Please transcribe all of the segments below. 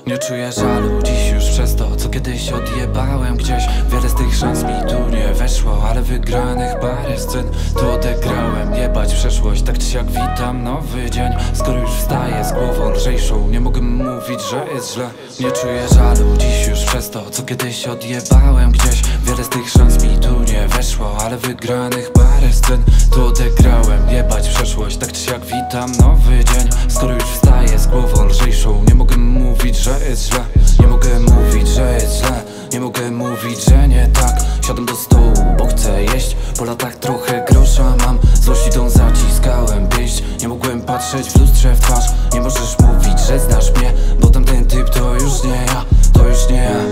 Nie czuję żalu dziś już przez to, co kiedyś odjebałem gdzieś. Wiele z tych szans mi tu nie weszło, ale wygranych parę scen tu odegrałem. Jebać przeszłość, tak czy siak witam nowy dzień. Skoro już wstaję z głową lżejszą, nie mogę mówić, że jest źle. Nie czuję żalu dziś już przez to, co kiedyś odjebałem gdzieś. Wiele z tych szans mi tu nie weszło, ale wygranych parę scen tu odegrałem. Jebać przeszłość, tak czy siak witam nowy dzień. Skoro już wstaję z głową lżejszą, nie mogę mówić, że jest źle. Nie mogę mówić, że jest źle. Nie mogę mówić, że nie tak. Siadam do stołu, bo chcę jeść. Po latach trochę grosza mam. Złość idą zaciskałem pięść. Nie mogłem patrzeć w lustrze w twarz. Nie możesz mówić, że znasz mnie, bo tamten typ to już nie ja. To już nie ja.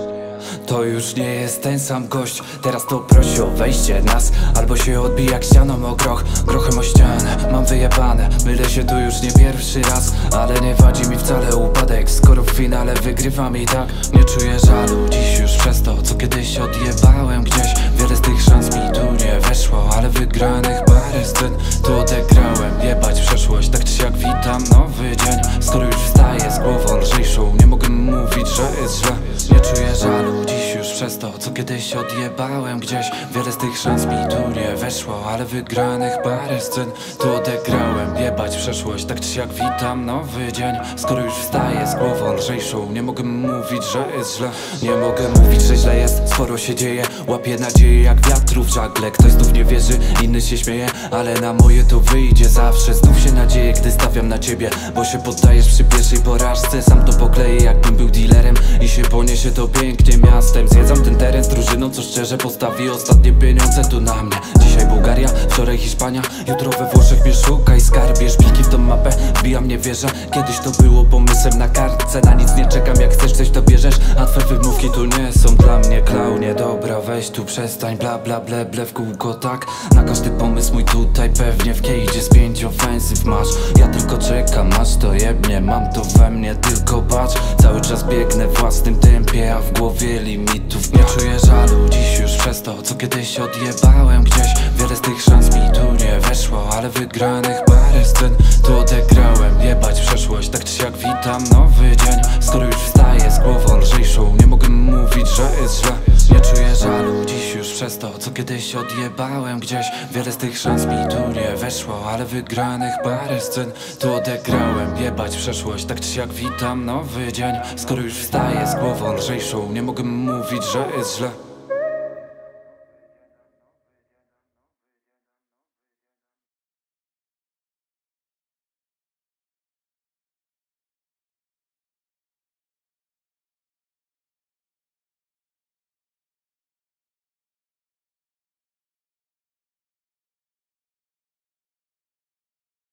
To już nie jest ten sam gość. Teraz to prosi o wejście nas, albo się odbij jak ścianą o groch. Grochem o ścianę, mam wyjebane. Mylę się tu już nie pierwszy raz, ale nie wadzi mi wcale upadek, skoro w finale wygrywam i tak. Nie czuję żalu dziś już przez to, co kiedyś odjebałem gdzieś. Wiele z tych szans mi tu nie weszło, ale wygranych parę scen tu odegrałem. Jebać przeszłość, tak czy siak witam nowy dzień. Skoro już wstaję z głową lżejszą, nie mogę mówić, że jest źle. Nie czuję żalu dziś już przez to, co kiedyś odjebałem gdzieś. Wiele z tych szans mi tu nie weszło, ale wygranych parę scen tu odegrałem. Jebać przeszłość, tak czy siak witam nowy dzień. Skoro już wstaję z głową lżejszą, nie mogę mówić, że jest źle. Nie mogę mówić, że źle jest, sporo się dzieje. Łapię nadzieję jak wiatru w żagle. Ktoś znów nie wierzy, inny się śmieje, ale na moje to wyjdzie zawsze. Znów się nadzieję, gdy stawiam na ciebie, bo się poddajesz przy pierwszej porażce. Sam to pokleję, jakbym był dealerem i się poniesie to pięknie miastem. Zwiedzam ten teren z drużyną, co szczerze postawi ostatnie pieniądze tu na mnie. Dzisiaj Bułgaria, wczoraj Hiszpania, jutro we Włoszech mnie szukaj skarbie. Szpilki w tą mapę, wbijam, nie wierzę. Kiedyś to było pomysłem na kartce. Na nic nie czekam, jak chcesz coś to bierzesz, a twoje wymówki tu nie są dla mnie. Klaunie, dobra, weź tu przestań, bla bla ble ble w kółko tak. Na każdy pomysł mój tutaj pewnie w kejdzie z 5 ofensyw masz. Ja tylko czekam, aż to jebnie, mam to we mnie, tylko patrz. Cały czas biegnę w własnym tempie, a w głowie limitów nie czuję żalu dziś już przez to, co kiedyś odjebałem gdzieś. Wiele z tych szans mi tu nie weszło, ale wygranych parę scen tu odegrałem. Jebać przeszłość, tak czy siak witam nowy dzień. Skoro już wstaję z głową lżejszą, nie mogę mówić, że jest źle. Nie czuję żalu dziś już przez to, co kiedyś odjebałem gdzieś. Wiele z tych szans mi tu nie weszło, ale wygranych parę scen tu odegrałem. Jebać przeszłość, tak czy siak witam nowy dzień. Skoro już wstaję z głową lżejszą, nie mogę mówić, że jest źle.